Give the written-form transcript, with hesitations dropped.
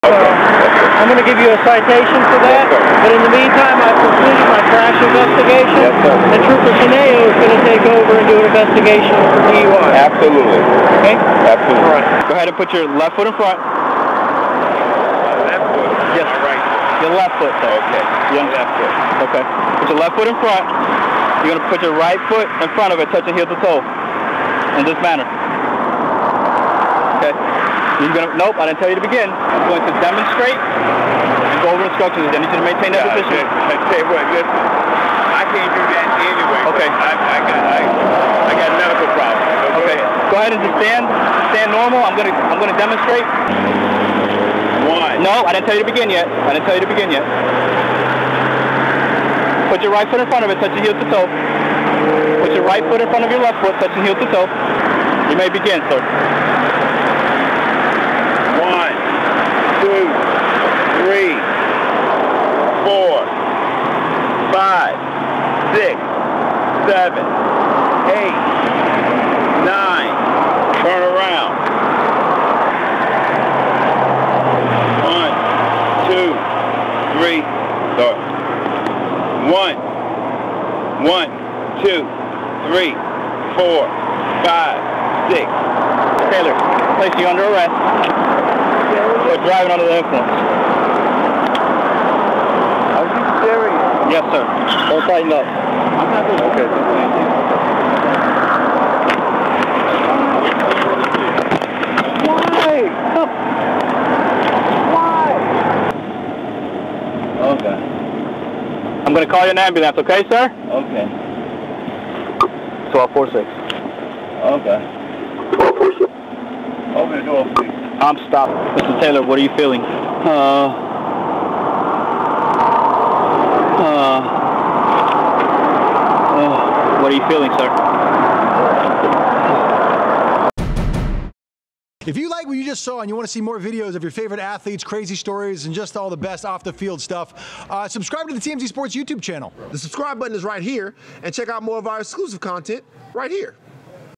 I'm going to give you a citation for that, but in the meantime, I've completed my crash investigation, and Trooper Caneo is going to take over and do an investigation for DUI. Absolutely. Okay? Absolutely. All right. Go ahead and put your left foot in front. Left foot? Yes. Right. Your left foot, sir. Okay. Your left foot. Okay. Put your left foot in front. You're going to put your right foot in front of it, touching heel to toe. In this manner. Okay. You're going to, nope, I didn't tell you to begin. I'm going to demonstrate and go over instructions. I need you to maintain that position. I tell you what, listen, I can't do that anyway. Okay. I got medical problems. Okay. Go ahead and just stand normal. I'm gonna demonstrate. One. No, I didn't tell you to begin yet. Put your right foot in front of it, touching heel to toe. Put your right foot in front of your left foot, touching heel to toe. You may begin, sir. 1, 2, 3, 4, 5, 6, 7, 8, 9. Turn around. 1, 2, 3. Start. 1, 2, 3, 4, 5, 6. Taylor, place you under arrest for driving under the influence. Are you serious? Yes, sir. Don't tighten up. I'm not doing okay. Why? Why? Okay. I'm going to call you an ambulance, okay, sir? Okay. 1246. Okay. Open the door, please. I'm stopped. Mr. Taylor, what are you feeling? What are you feeling, sir? If you like what you just saw and you want to see more videos of your favorite athletes, crazy stories, and just all the best off-the-field stuff, subscribe to the TMZ Sports YouTube channel. The subscribe button is right here, and check out more of our exclusive content right here.